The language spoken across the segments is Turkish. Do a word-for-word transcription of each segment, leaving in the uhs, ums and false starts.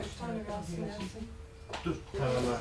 üç tane gelsin yersin. Dur. Tamam.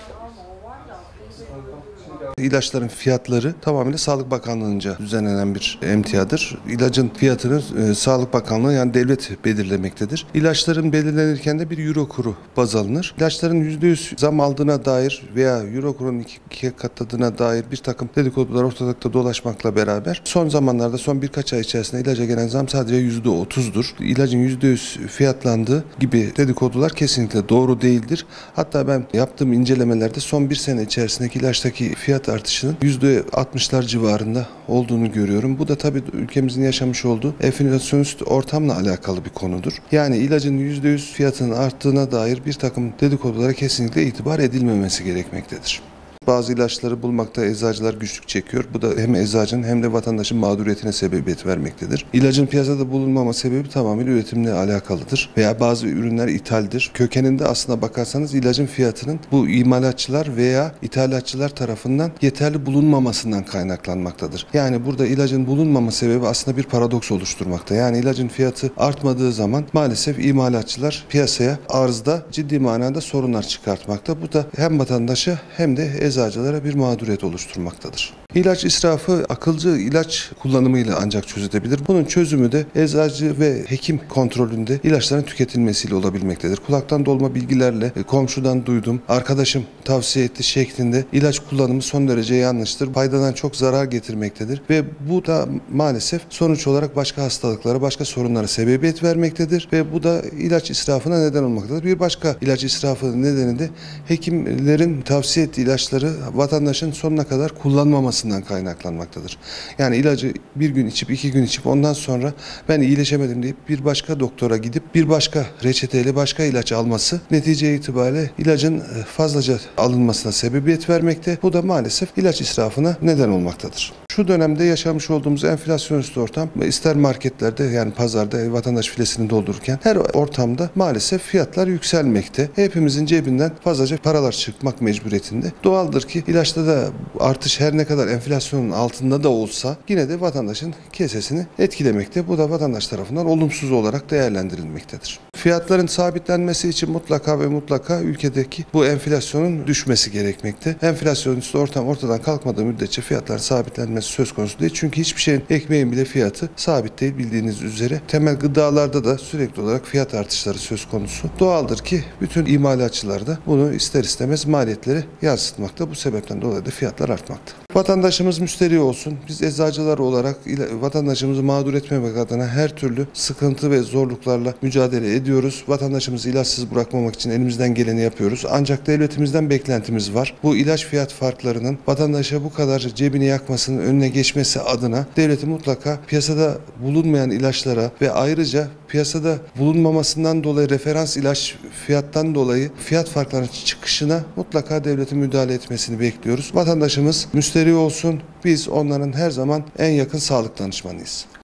İlaçların fiyatları tamamıyla Sağlık Bakanlığı'nca düzenlenen bir emtiadır. İlacın fiyatını e, Sağlık Bakanlığı yani devlet belirlemektedir. İlaçların belirlenirken de bir euro kuru baz alınır. İlaçların yüzde yüz zam aldığına dair veya euro kurunun iki, ikiye katladığına dair bir takım dedikodular ortalıkta dolaşmakla beraber son zamanlarda son birkaç ay içerisinde ilaca gelen zam sadece yüzde otuzdur. İlacın yüzde yüz fiyatlandığı gibi dedikodular kesinlikle doğru değildir. Hatta ben yaptığım incelemelerde son bir sene içerisindeki ilaçtaki fiyat artışının yüzde altmışlar civarında olduğunu görüyorum. Bu da tabii ülkemizin yaşamış olduğu enflasyonist ortamla alakalı bir konudur. Yani ilacın yüzde yüz fiyatının arttığına dair bir takım dedikodulara kesinlikle itibar edilmemesi gerekmektedir. Bazı ilaçları bulmakta eczacılar güçlük çekiyor. Bu da hem eczacının hem de vatandaşın mağduriyetine sebebiyet vermektedir. İlacın piyasada bulunmama sebebi tamamıyla üretimle alakalıdır. Veya bazı ürünler ithaldir. Kökeninde aslına bakarsanız ilacın fiyatının bu imalatçılar veya ithalatçılar tarafından yeterli bulunmamasından kaynaklanmaktadır. Yani burada ilacın bulunmama sebebi aslında bir paradoks oluşturmakta. Yani ilacın fiyatı artmadığı zaman maalesef imalatçılar piyasaya arzda ciddi manada sorunlar çıkartmakta. Bu da hem vatandaşa hem de eczacılara bir mağduriyet oluşturmaktadır. İlaç israfı akılcı ilaç kullanımıyla ancak çözülebilir. Bunun çözümü de eczacı ve hekim kontrolünde ilaçların tüketilmesiyle olabilmektedir. Kulaktan dolma bilgilerle komşudan duydum, arkadaşım tavsiye etti şeklinde ilaç kullanımı son derece yanlıştır. Faydadan çok zarar getirmektedir ve bu da maalesef sonuç olarak başka hastalıklara, başka sorunlara sebebiyet vermektedir ve bu da ilaç israfına neden olmaktadır. Bir başka ilaç israfı nedeni de hekimlerin tavsiye ettiği ilaçları vatandaşın sonuna kadar kullanmaması kaynaklanmaktadır. Yani ilacı bir gün içip iki gün içip ondan sonra ben iyileşemedim deyip bir başka doktora gidip bir başka reçeteyle başka ilaç alması netice itibariyle ilacın fazlaca alınmasına sebebiyet vermekte. Bu da maalesef ilaç israfına neden olmaktadır. Şu dönemde yaşamış olduğumuz enflasyonist ortam ister marketlerde yani pazarda vatandaş filesini doldururken her ortamda maalesef fiyatlar yükselmekte. Hepimizin cebinden fazlaca paralar çıkmak mecburiyetinde. Doğaldır ki ilaçta da artış her ne kadar enflasyonun altında da olsa yine de vatandaşın kesesini etkilemekte. Bu da vatandaş tarafından olumsuz olarak değerlendirilmektedir. Fiyatların sabitlenmesi için mutlaka ve mutlaka ülkedeki bu enflasyonun düşmesi gerekmekte. Enflasyonist ortam ortadan kalkmadığı müddetçe fiyatların sabitlenmesi söz konusu değil. Çünkü hiçbir şeyin, ekmeğin bile fiyatı sabit değil bildiğiniz üzere. Temel gıdalarda da sürekli olarak fiyat artışları söz konusu. Doğaldır ki bütün imalatçılar da bunu ister istemez maliyetleri yansıtmakta. Bu sebepten dolayı da fiyatlar artmakta. Vatandaşımız müşteri olsun. Biz eczacılar olarak vatandaşımızı mağdur etmemek adına her türlü sıkıntı ve zorluklarla mücadele ediyoruz. Vatandaşımızı ilaçsız bırakmamak için elimizden geleni yapıyoruz. Ancak devletimizden beklentimiz var. Bu ilaç fiyat farklarının vatandaşa bu kadar cebini yakmasının önüne geçmesi adına devletin mutlaka piyasada bulunmayan ilaçlara ve ayrıca piyasada bulunmamasından dolayı referans ilaç fiyattan dolayı fiyat farklarının çıkışına mutlaka devletin müdahale etmesini bekliyoruz. Vatandaşımız müşteri olsun. Biz onların her zaman en yakın sağlık danışmanıyız.